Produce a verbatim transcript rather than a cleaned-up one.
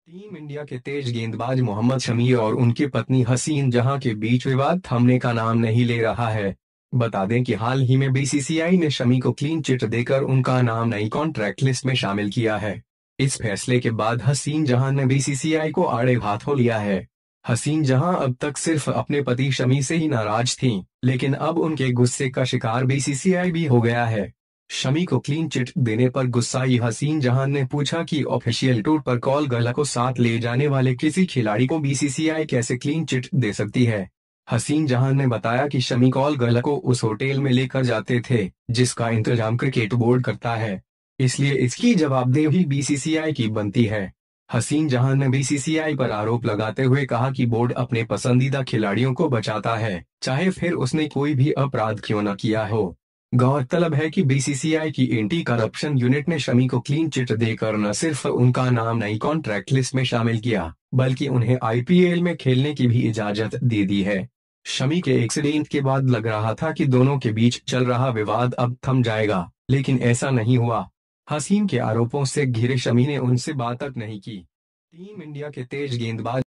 Team India के तेज गेंदबाज मोहम्मद शमी और उनकी पत्नी हसीन जहां के बीच विवाद थमने का नाम नहीं ले रहा है। बता दें कि हाल ही में बीसीसीआई ने शमी को क्लीन चिट देकर उनका नाम नई कॉन्ट्रैक्ट लिस्ट में शामिल किया है। इस फैसले के बाद हसीन जहां ने बीसीसीआई को आड़े हाथों लिया है। हसीन जहां अब तक सिर्फ अपने पति शमी से ही नाराज थीं, लेकिन अब उनके गुस्से का शिकार बीसीसीआई भी हो गया है। शमी को क्लीन चिट देने पर गुस्साई हसीन जहां ने पूछा कि ऑफिशियल टूर पर कॉल गला को साथ ले जाने वाले किसी खिलाड़ी को बीसीसीआई कैसे क्लीन चिट दे सकती है। हसीन जहां ने बताया कि शमी कॉल गला को उस होटल में लेकर जाते थे जिसका इंतजाम क्रिकेट बोर्ड करता है, इसलिए इसकी जवाबदेही बीसीसीआई की बनती है। हसीन जहां ने बीसीसीआई पर आरोप लगाते हुए कहा कि बोर्ड अपने पसंदीदा खिलाड़ियों को बचाता है, चाहे फिर उसने कोई भी अपराध क्यों न किया हो। गौरतलब है कि बीसीसीआई की एंटी करप्शन यूनिट ने शमी को क्लीन चिट देकर न सिर्फ उनका नाम नई कॉन्ट्रैक्ट लिस्ट में शामिल किया, बल्कि उन्हें आईपीएल में खेलने की भी इजाजत दे दी है। शमी के एक्सीडेंट के बाद लग रहा था कि दोनों के बीच चल रहा विवाद अब थम जाएगा, लेकिन ऐसा नहीं हुआ। हसीन के आरोपों से घिरे शमी ने उनसे बात तक नहीं की। टीम इंडिया के तेज गेंदबाज